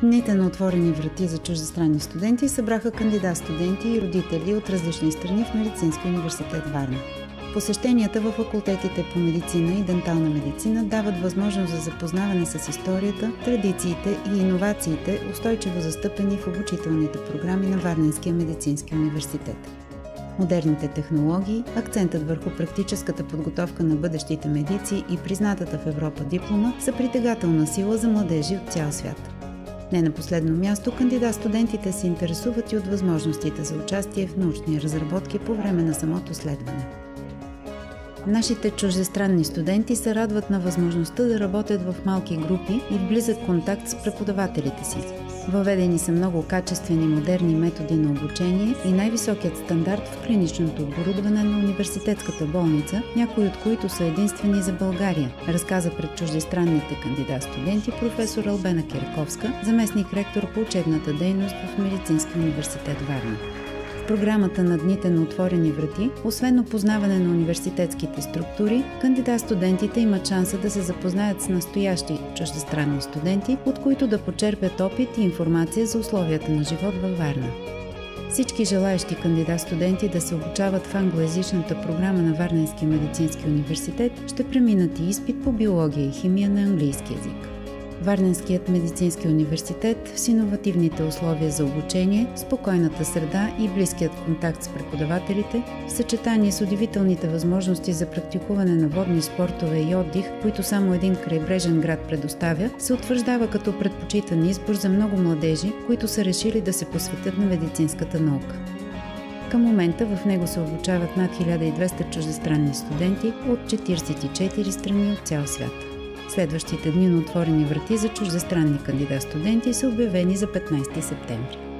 Дните на отворени врати за чуждестранни студенти събраха кандидат-студенти и родители от различни страни в Медицинския университет Варна. Посещенията във факултетите по медицина и дентална медицина дават възможност за запознаване с историята, традициите и иновациите, устойчиво застъпени в обучителните програми на Варненския медицински университет. Модерните технологии, акцентът върху практическата подготовка на бъдещите медици и признатата в Европа диплома са притегателна сила за младежи от цял свят. Не на последно място, кандидат-студентите се интересуват и от възможностите за участие в научни разработки по време на самото следване. Нашите чуждестранни студенти се радват на възможността да работят в малки групи и в близък контакт с преподавателите си. Въведени са много качествени модерни методи на обучение и най-високият стандарт в клиничното оборудване на университетската болница, някои от които са единствени за България, разказа пред чуждестранните кандидат-студенти професор Албена Кираковска, заместник-ректор по учебната дейност в Медицинския университет Варна. В програмата на Дните на отворени врати, освен опознаване на университетските структури, кандидат-студентите имат шанса да се запознаят с настоящи чуждестранни студенти, от които да почерпят опит и информация за условията на живот във Варна. Всички желаещи кандидат-студенти да се обучават в англоязичната програма на Варненския медицински университет ще преминат и изпит по биология и химия на английски език. Варненският медицински университет с иновативните условия за обучение, спокойната среда и близкият контакт с преподавателите, в съчетание с удивителните възможности за практикуване на водни спортове и отдих, които само един крайбрежен град предоставя, се утвърждава като предпочитан избор за много младежи, които са решили да се посветят на медицинската наука. Към момента в него се обучават над 1200 чуждестранни студенти от 44 страни от цял свят. Следващите дни на отворени врати за чуждестранни кандидат-студенти са обявени за 15 септември.